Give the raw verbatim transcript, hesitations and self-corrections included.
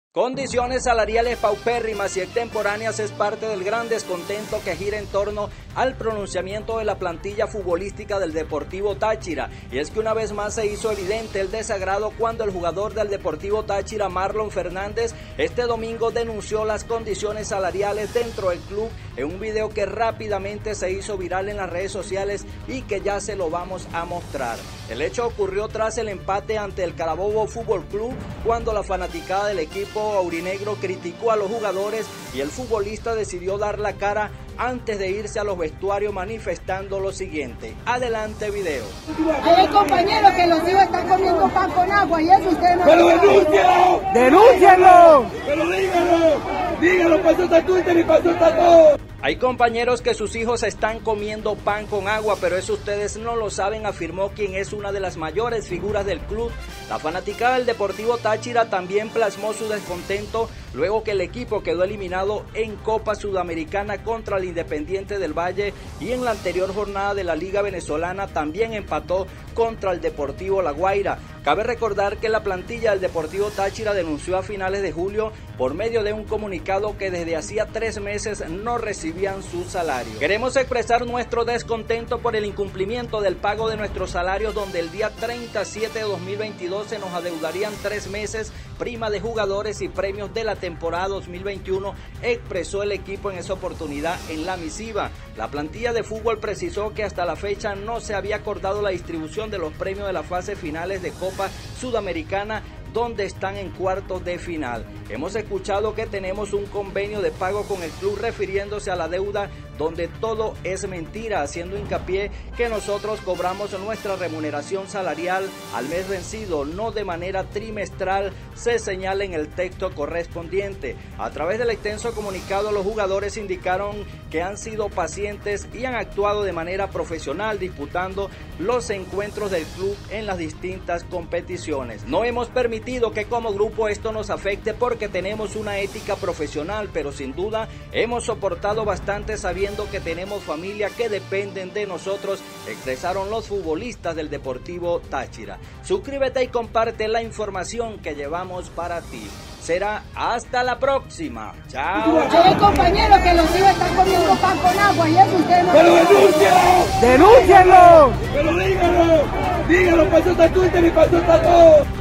Condiciones salariales paupérrimas y extemporáneas es parte del gran descontento que gira en torno al pronunciamiento de la plantilla futbolística del Deportivo Táchira. Y es que una vez más se hizo evidente el desagrado cuando el jugador del Deportivo Táchira, Marlon Fernández, este domingo denunció las condiciones salariales dentro del club en un video que rápidamente se hizo viral en las redes sociales y que ya se lo vamos a mostrar. El hecho ocurrió tras el empate ante el Carabobo Fútbol Club, cuando la fanaticada del equipo aurinegro criticó a los jugadores y el futbolista decidió dar la cara antes de irse a los vestuarios manifestando lo siguiente. Adelante video. Hay compañeros que los hijos están comiendo pan con agua y eso ustedes no... ¡Pero denúncialo! ¡Denúncialo! ¡Pero díganlo! ¡Díganlo! ¡Pasó está Twitter y pasó está todo! Hay compañeros que sus hijos están comiendo pan con agua, pero eso ustedes no lo saben, afirmó quien es una de las mayores figuras del club. La fanaticada del Deportivo Táchira también plasmó su descontento luego que el equipo quedó eliminado en Copa Sudamericana contra el Independiente del Valle y en la anterior jornada de la Liga Venezolana también empató contra el Deportivo La Guaira. Cabe recordar que la plantilla del Deportivo Táchira denunció a finales de julio por medio de un comunicado que desde hacía tres meses no recibían su salario. Queremos expresar nuestro descontento por el incumplimiento del pago de nuestros salarios, donde el día treinta y siete de dos mil veintidós se nos adeudarían tres meses, prima de jugadores y premios de la temporada dos mil veintiuno, expresó el equipo en esa oportunidad en la misiva. La plantilla de fútbol precisó que hasta la fecha no se había acordado la distribución de los premios de las fases finales de Copa Sudamericana, donde están en cuartos de final. Hemos escuchado que tenemos un convenio de pago con el club refiriéndose a la deuda, donde todo es mentira, haciendo hincapié que nosotros cobramos nuestra remuneración salarial al mes vencido, no de manera trimestral, se señala en el texto correspondiente. A través del extenso comunicado, los jugadores indicaron que han sido pacientes y han actuado de manera profesional, disputando los encuentros del club en las distintas competiciones. No hemos permitido que como grupo esto nos afecte porque tenemos una ética profesional, pero sin duda hemos soportado bastante sabiendo que tenemos familia que dependen de nosotros, expresaron los futbolistas del Deportivo Táchira. Suscríbete y comparte la información que llevamos para ti. Será hasta la próxima. Chao. Hay compañeros que los hijos están comiendo pan con agua y eso ustedes no... ¡Pero denúncialo! ¡Denúncialo! ¡Pero díganlo! ¡Díganlo! ¡Pasó está Twitter y pasó está todo!